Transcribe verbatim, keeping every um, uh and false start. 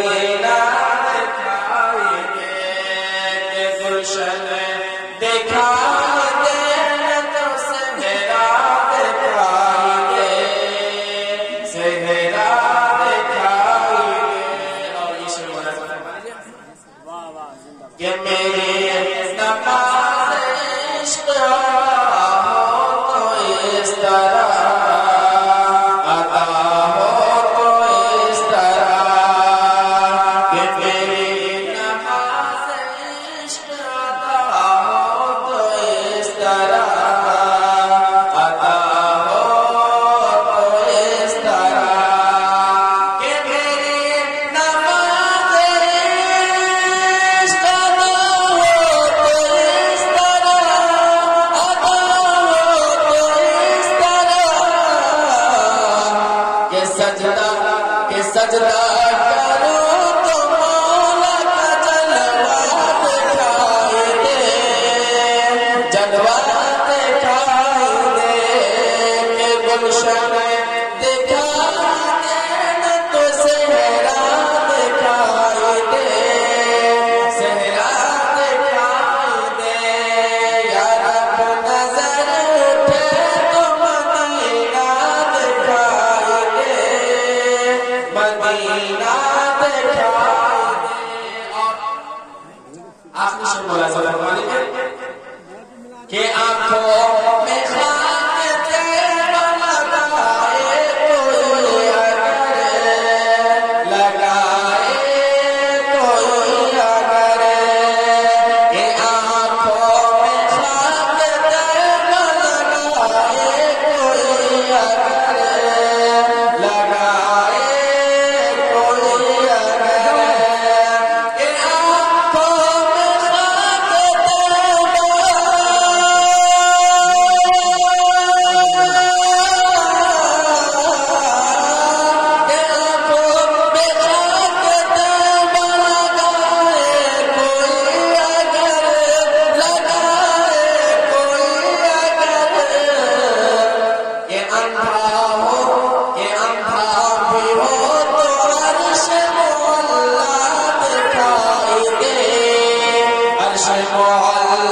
Medina दिखाई दे, के गुलशन दिखाई दे, तो सेहरा दिखाई दे, सेहरा दिखाई दे। और ईश्वर वाला कि मेरी नमाज इश्क हो तो इस तरह अदा हो तो इस तरह, कि मेरी नमाज इश्क अदा हो तो इस तरह अदा हो तो इस तरह, कि मेरी नमाज इश्क अदा हो तो इस तरह अदा हो तो इस तरह, के सजदा के सजदा करो तो मौला का जलवा दिखाई दे, जलवा दिखाई दे, के गुलशन दिखाई दे, तो सेहरा दिखाई दे, सेहरा दिखाई दे। या रब नजर उठे तो मदीना दिखाई दे, मदीना दिखाई दे। और आखिरी शेर बोला सल्लल्लाहु अलैहि वसल्लम कि आंखों में खाक तेल लगाए कोई अगर, लगाए कोई अगर, कि आंखों में खाक तेल लगाए कोई अगर, लगाए कोई अगर, कि आंखों में खाक तेल अर्श मोहल्ला